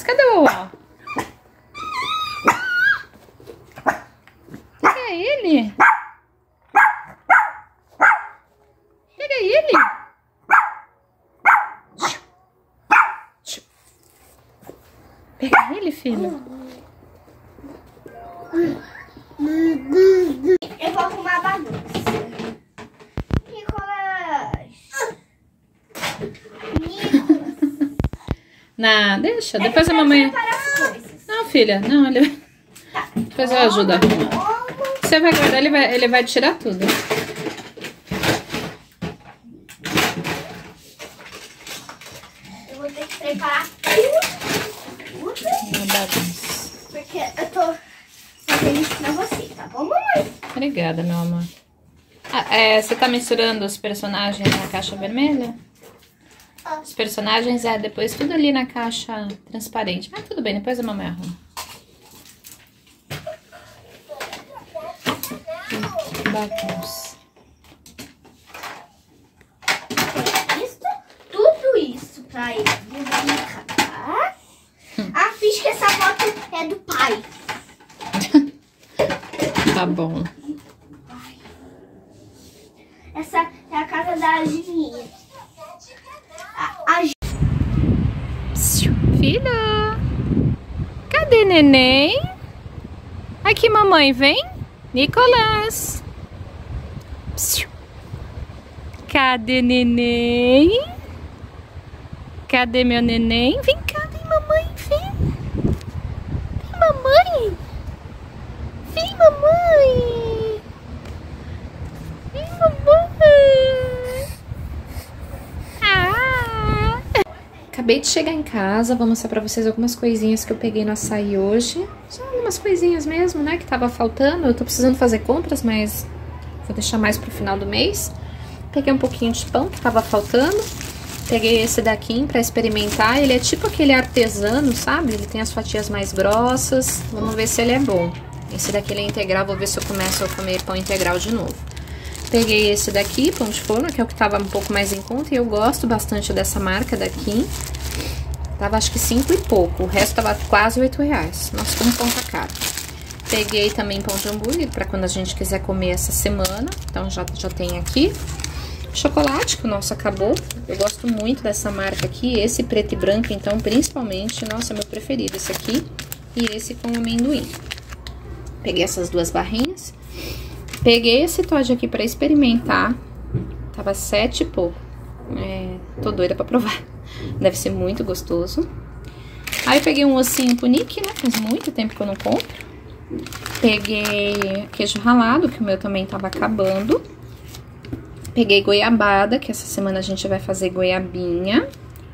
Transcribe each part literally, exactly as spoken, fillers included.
Cadê o Uau? Pega ele. Pega ele. Pega ele, filho. Eu vou arrumar a bagunça. Nicolas. Nicolas. Não, deixa. Depois a mamãe... Não, filha. Não, ele... Depois eu ajudo a arrumar. Você vai guardar, ele vai, ele vai tirar tudo. Eu vou ter que preparar tudo. Porque eu tô fazendo isso pra você, tá bom, mamãe? Obrigada, meu amor. Ah, é, você tá misturando os personagens na caixa vermelha? Os personagens, é, depois tudo ali na caixa transparente. Mas tudo bem, depois a mamãe arruma. Que bagunça. Isso, tudo isso pra ele brincar. Hum. Ah, fiz que essa foto é do pai. Tá bom. Essa é a casa da Agininha. A, a... Filha, cadê neném? Aqui, mamãe, vem. Nicolas. Cadê neném? Cadê meu neném? Vem cá, vem mamãe, vem. Vem mamãe. Vem mamãe. Vem mamãe. Ah. Acabei de chegar em casa, vou mostrar pra vocês algumas coisinhas que eu peguei no açaí hoje. Só algumas coisinhas mesmo, né, que tava faltando. Eu tô precisando fazer compras, mas vou deixar mais pro final do mês. Peguei um pouquinho de pão que tava faltando. Peguei esse daqui pra experimentar. Ele é tipo aquele artesano, sabe? Ele tem as fatias mais grossas. Vamos ver se ele é bom. Esse daqui ele é integral, vou ver se eu começo a comer pão integral de novo. Peguei esse daqui, pão de forma, que é o que tava um pouco mais em conta. E eu gosto bastante dessa marca daqui. Tava acho que cinco e pouco. O resto tava quase oito reais. Nossa, como pão tá caro. Peguei também pão de hambúrguer pra quando a gente quiser comer essa semana. Então já, já tem aqui. Chocolate, que o nosso acabou. Eu gosto muito dessa marca aqui. Esse preto e branco, então, principalmente. Nossa, é meu preferido. Esse aqui e esse com amendoim. Peguei essas duas barrinhas. Peguei esse Toddy aqui pra experimentar. Tava sete e pouco. É, tô doida pra provar. Deve ser muito gostoso. Aí peguei um ossinho pro Nick, né? Faz muito tempo que eu não compro. Peguei queijo ralado, que o meu também tava acabando. Peguei goiabada, que essa semana a gente vai fazer goiabinha.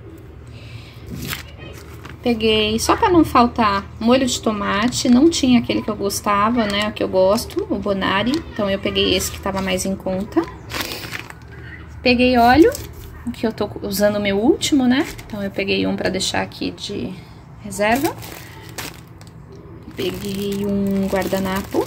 Peguei, só pra não faltar, molho de tomate. Não tinha aquele que eu gostava, né? O que eu gosto, o Bonari. Então eu peguei esse que tava mais em conta. Peguei óleo, que eu tô usando o meu último, né? Então eu peguei um pra deixar aqui de reserva. Peguei um guardanapo.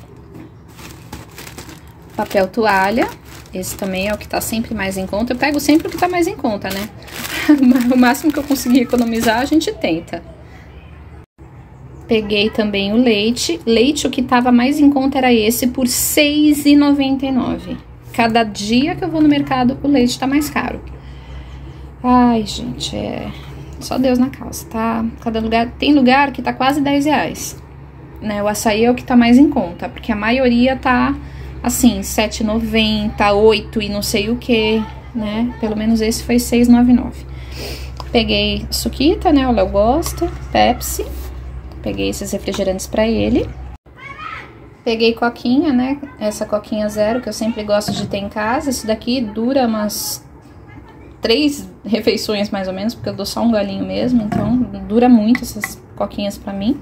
Papel toalha. Esse também é o que tá sempre mais em conta. Eu pego sempre o que tá mais em conta, né? O máximo que eu conseguir economizar, a gente tenta. Peguei também o leite. Leite, o que tava mais em conta era esse, por seis reais e noventa e nove centavos. Cada dia que eu vou no mercado, o leite tá mais caro. Ai, gente, é... só Deus na causa, tá? Cada lugar... Tem lugar que tá quase dez reais, né? O açaí é o que tá mais em conta, porque a maioria tá, assim, sete reais e noventa centavos, oito e não sei o que, né? Pelo menos esse foi seis reais e noventa e nove centavos. Peguei suquita, né? O Léo gosta, Pepsi. Peguei esses refrigerantes pra ele. Peguei coquinha, né? Essa coquinha zero, que eu sempre gosto de ter em casa. Isso daqui dura umas três refeições, mais ou menos, porque eu dou só um galinho mesmo. Então, dura muito essas coquinhas pra mim.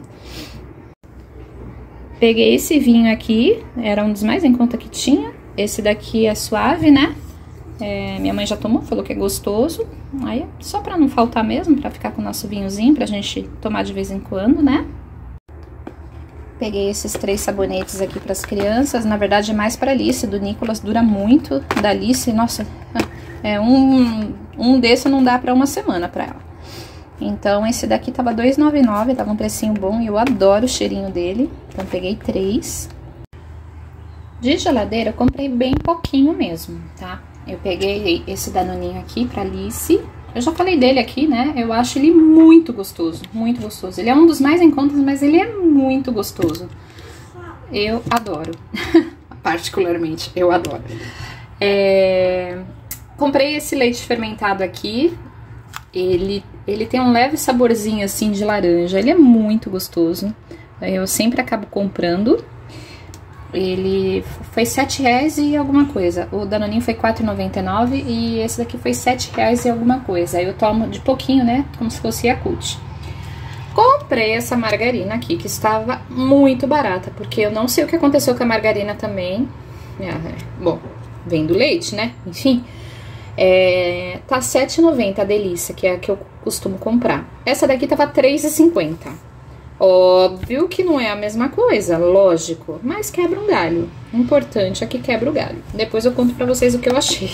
Peguei esse vinho aqui, era um dos mais em conta que tinha. Esse daqui é suave, né? É, minha mãe já tomou, falou que é gostoso. Aí, só pra não faltar mesmo, pra ficar com o nosso vinhozinho, pra gente tomar de vez em quando, né? Peguei esses três sabonetes aqui pras crianças. Na verdade, é mais pra Alice, do Nicolas dura muito. Da Alice, nossa, é um, um desse não dá pra uma semana pra ela. Então, esse daqui tava dois reais e noventa e nove centavos, tava um precinho bom e eu adoro o cheirinho dele. Então, peguei três. De geladeira, eu comprei bem pouquinho mesmo, tá? Eu peguei esse danoninho aqui pra Alice. Eu já falei dele aqui, né? Eu acho ele muito gostoso, muito gostoso. Ele é um dos mais em contas, mas ele é muito gostoso. Eu adoro. Particularmente, eu adoro. É... Comprei esse leite fermentado aqui. Ele, ele tem um leve saborzinho assim de laranja. Ele é muito gostoso. Eu sempre acabo comprando. Ele foi sete reais e alguma coisa. O danoninho foi quatro reais e noventa e nove centavos e esse daqui foi sete reais e alguma coisa. Aí eu tomo de pouquinho, né? Como se fosse Yakult. Comprei essa margarina aqui, que estava muito barata, porque eu não sei o que aconteceu com a margarina também. Bom, vem do leite, né? Enfim, é, tá sete reais e noventa centavos a Delícia, que é a que eu costumo comprar. Essa daqui tava três reais e cinquenta centavos. Óbvio que não é a mesma coisa, lógico, mas quebra um galho. O importante é que quebra o galho. Depois eu conto pra vocês o que eu achei.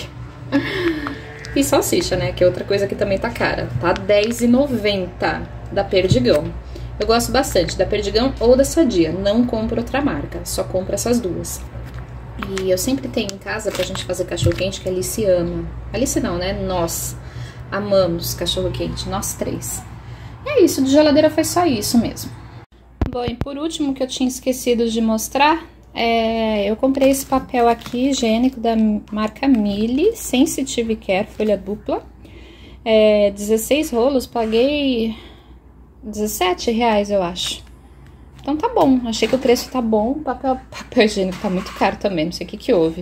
E salsicha, né? Que é outra coisa que também tá cara. Tá dez reais e noventa centavos da Perdigão. Eu gosto bastante da Perdigão ou da Sadia. Não compro outra marca, só compro essas duas. E eu sempre tenho em casa pra gente fazer cachorro-quente, que a Alice ama. Alice não, né? Nós amamos cachorro-quente, nós três. E é isso, de geladeira foi só isso mesmo. Bom, e por último, que eu tinha esquecido de mostrar, é, eu comprei esse papel aqui, higiênico, da marca Mille, Sensitive Care, folha dupla. É, dezesseis rolos, paguei dezessete reais, eu acho. Então tá bom, achei que o preço tá bom, o papel, papel higiênico tá muito caro também, não sei o que que houve.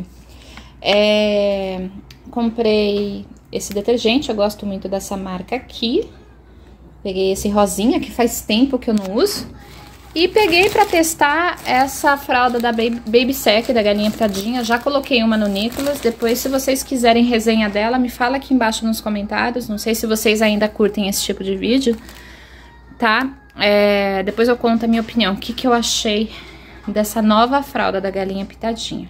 É, comprei esse detergente, eu gosto muito dessa marca aqui. Peguei esse rosinha, que faz tempo que eu não uso. E peguei pra testar essa fralda da Baby, Baby Sec, da Galinha Pintadinha. Já coloquei uma no Nicolas. Depois, se vocês quiserem resenha dela, me fala aqui embaixo nos comentários. Não sei se vocês ainda curtem esse tipo de vídeo, tá? É, depois eu conto a minha opinião. O que, que eu achei dessa nova fralda da Galinha Pintadinha.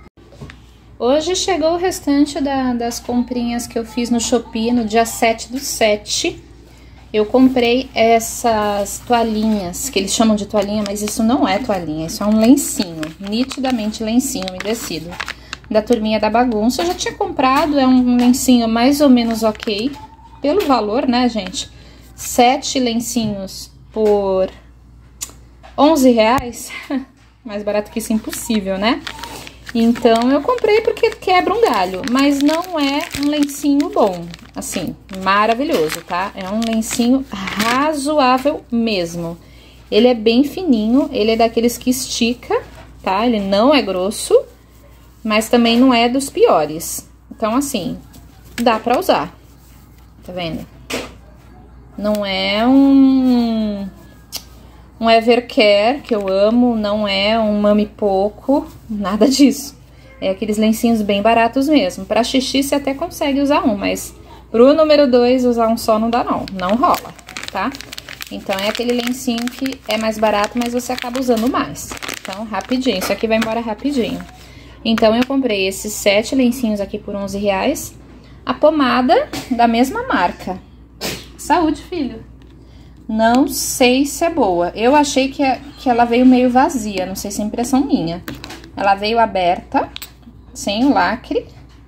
Hoje chegou o restante da, das comprinhas que eu fiz no Shopee no dia sete do sete. Eu comprei essas toalhinhas, que eles chamam de toalhinha, mas isso não é toalhinha, isso é um lencinho, nitidamente lencinho umedecido, da Turminha da Bagunça. Eu já tinha comprado, é um lencinho mais ou menos ok, pelo valor, né, gente? Sete lencinhos por onze reais, mais barato que isso é impossível, né? Então, eu comprei porque quebra um galho, mas não é um lencinho bom, assim, maravilhoso, tá? É um lencinho razoável mesmo. Ele é bem fininho, ele é daqueles que estica, tá? Ele não é grosso, mas também não é dos piores. Então, assim, dá pra usar, tá vendo? Não é um... um Evercare, que eu amo, não é um Mami Pouco, nada disso. É aqueles lencinhos bem baratos mesmo. Pra xixi você até consegue usar um, mas pro número dois usar um só não dá não, não rola, tá? Então é aquele lencinho que é mais barato, mas você acaba usando mais. Então, rapidinho, isso aqui vai embora rapidinho. Então eu comprei esses sete lencinhos aqui por onze reais. A pomada da mesma marca. Saúde, filho! Não sei se é boa. Eu achei que, é, que ela veio meio vazia, não sei se é impressão minha. Ela veio aberta, sem o lacre.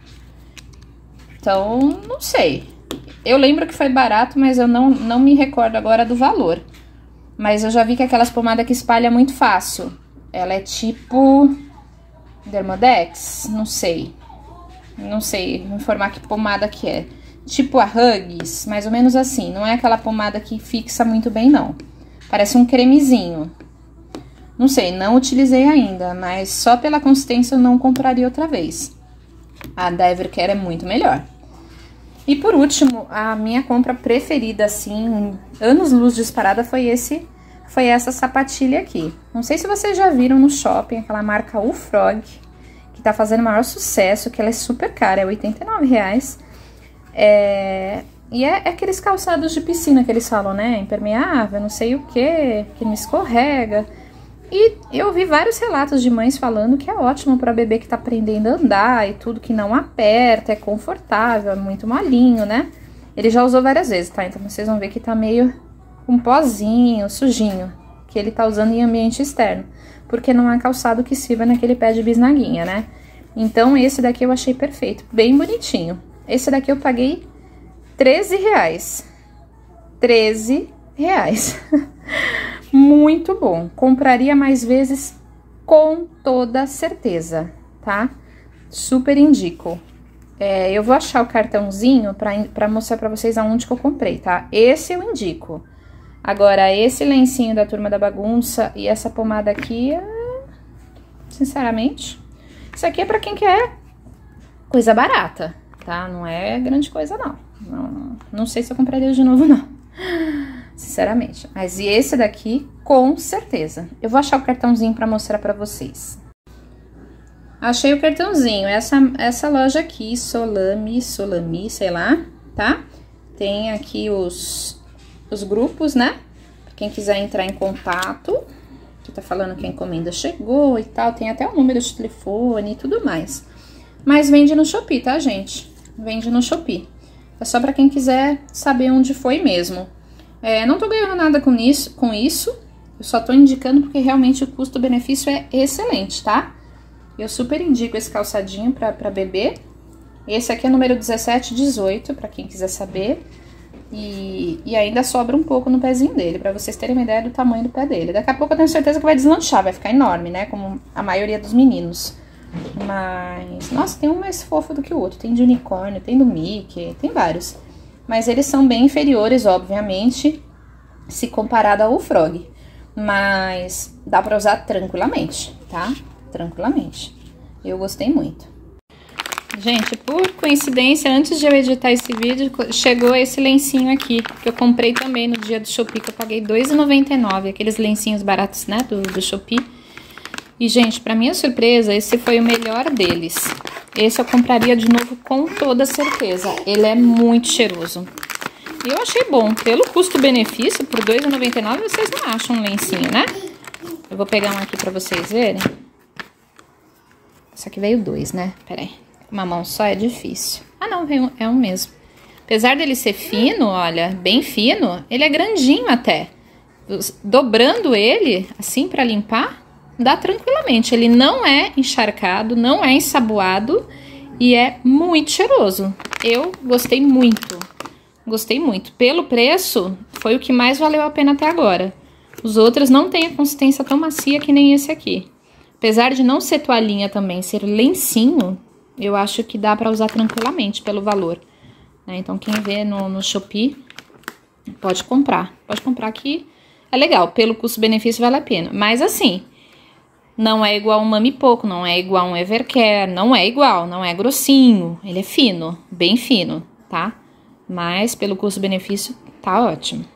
Então, não sei. Eu lembro que foi barato, mas eu não, não me recordo agora do valor. Mas eu já vi que aquelas pomadas que espalha muito fácil. Ela é tipo Dermodex? Não sei. Não sei informar que pomada que é. Tipo a Huggies, mais ou menos assim. Não é aquela pomada que fixa muito bem, não. Parece um cremezinho. Não sei, não utilizei ainda, mas só pela consistência eu não compraria outra vez. A da Evercare é muito melhor. E por último, a minha compra preferida, assim, anos-luz disparada, foi esse, foi essa sapatilha aqui. Não sei se vocês já viram no shopping, aquela marca Ufrog, que tá fazendo maior sucesso, que ela é super cara, é oitenta e nove reais. É, e é, é aqueles calçados de piscina que eles falam, né? Impermeável, não sei o que, que não escorrega. E eu vi vários relatos de mães falando que é ótimo para bebê que tá aprendendo a andar e tudo, que não aperta, é confortável, é muito molinho, né? Ele já usou várias vezes, tá? Então vocês vão ver que tá meio um pozinho, sujinho, que ele tá usando em ambiente externo, porque não é calçado que sirva naquele pé de bisnaguinha, né? Então esse daqui eu achei perfeito, bem bonitinho. Esse daqui eu paguei treze reais. treze reais. Muito bom. Compraria mais vezes com toda certeza, tá? Super indico. É, eu vou achar o cartãozinho pra, pra mostrar pra vocês aonde que eu comprei, tá? Esse eu indico. Agora, esse lencinho da Turma da Bagunça e essa pomada aqui, é... sinceramente, isso aqui é pra quem quer coisa barata, tá? Não é grande coisa, não. Não, não sei se eu compraria de novo, não. Sinceramente. Mas e esse daqui, com certeza. Eu vou achar o cartãozinho pra mostrar pra vocês. Achei o cartãozinho. Essa, essa loja aqui, Solami, Solami, sei lá, tá? Tem aqui os, os grupos, né? Pra quem quiser entrar em contato. Que tá falando que a encomenda chegou e tal. Tem até o número de telefone e tudo mais. Mas vende no Shopee, tá, gente? Vende no Shopee. É só pra quem quiser saber onde foi mesmo. É, não tô ganhando nada com isso, com isso. Eu só tô indicando porque realmente o custo-benefício é excelente, tá? Eu super indico esse calçadinho pra, pra bebê. Esse aqui é número dezessete e dezoito, pra quem quiser saber. E, e ainda sobra um pouco no pezinho dele, pra vocês terem uma ideia do tamanho do pé dele. Daqui a pouco eu tenho certeza que vai deslanchar, vai ficar enorme, né? Como a maioria dos meninos. Mas, nossa, tem um mais fofo do que o outro. Tem de unicórnio, tem do Mickey, tem vários. Mas eles são bem inferiores, obviamente, se comparado ao Frog. Mas dá pra usar tranquilamente, tá? Tranquilamente. Eu gostei muito. Gente, por coincidência, antes de eu editar esse vídeo, chegou esse lencinho aqui, que eu comprei também no dia do Shopee, que eu paguei dois reais e noventa e nove centavos, aqueles lencinhos baratos, né, do, do Shopee. E, gente, pra minha surpresa, esse foi o melhor deles. Esse eu compraria de novo com toda certeza. Ele é muito cheiroso. E eu achei bom. Pelo custo-benefício, por dois reais e noventa e nove centavos, vocês não acham um lencinho, né? Eu vou pegar um aqui pra vocês verem. Esse aqui veio dois, né? Peraí. Uma mão só é difícil. Ah, não, veio, é um mesmo. Apesar dele ser fino, olha, bem fino, ele é grandinho até. Dobrando ele, assim, pra limpar, dá tranquilamente. Ele não é encharcado, não é ensaboado e é muito cheiroso. Eu gostei muito. Gostei muito. Pelo preço, foi o que mais valeu a pena até agora. Os outros não têm a consistência tão macia que nem esse aqui. Apesar de não ser toalhinha também, ser lencinho, eu acho que dá pra usar tranquilamente pelo valor. Né? Então, quem vê no, no Shopee, pode comprar. Pode comprar que é legal. Pelo custo-benefício vale a pena. Mas assim, não é igual um Mami Poco, não é igual um Evercare, não é igual, não é grossinho. Ele é fino, bem fino, tá? Mas pelo custo-benefício tá ótimo.